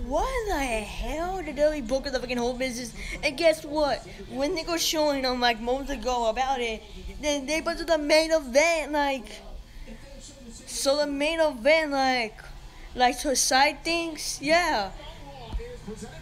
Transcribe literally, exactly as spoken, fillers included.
What the hell? The W W E broke up the fucking whole business. And guess what? When they go showing them like moments ago about it, then they went to the main event. Like, so the main event, like, like to side things, yeah.